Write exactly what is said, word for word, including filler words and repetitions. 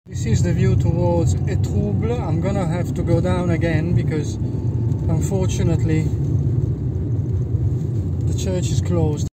This is the view towards Etrouble. I'm gonna have to go down again because unfortunately the church is closed.